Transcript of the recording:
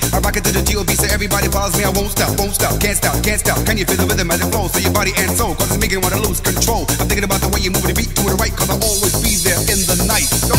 I rock it to the G.O.B. so everybody follows me. I won't stop, can't stop, can't stop. Can you feel the rhythm as it flows? So your body and soul, cause it's making me wanna lose control. I'm thinking about the way you move the beat to the right, cause I'll always be there in the night.